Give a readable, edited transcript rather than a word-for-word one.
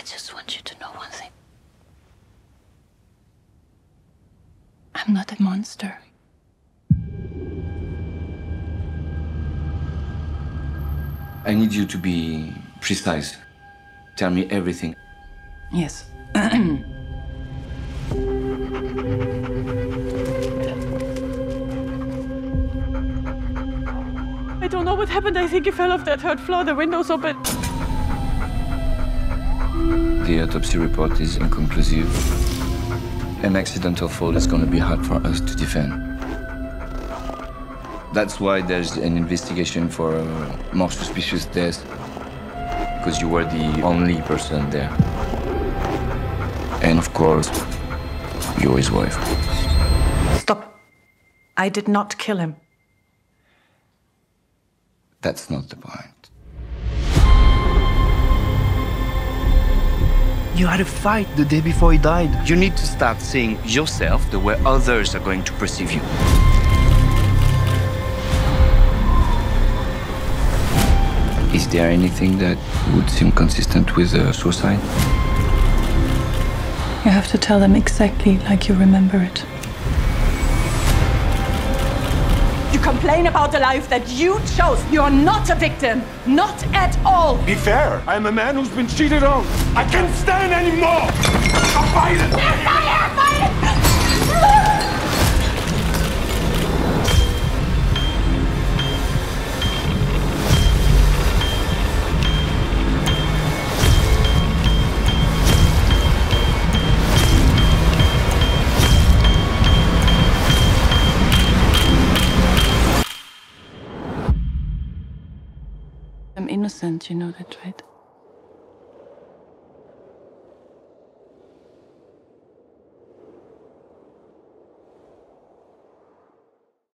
just want you to know one thing. I'm not a monster. I need you to be precise. Tell me everything. Yes. I don't know what happened. I think he fell off that third floor. The window's open. The autopsy report is inconclusive. An accidental fall is going to be hard for us to defend. That's why there's an investigation for a more suspicious death, because you were the only person there. And of course, you're his wife. Stop. I did not kill him. That's not the point. You had a fight the day before he died. You need to start seeing yourself the way others are going to perceive you. Is there anything that would seem consistent with suicide? You have to tell them exactly like you remember it. You complain about the life that you chose. You're not a victim. Not at all. Be fair. I'm a man who's been cheated on. I can't stand anymore. I'm fighting. I'm innocent, you know that, right?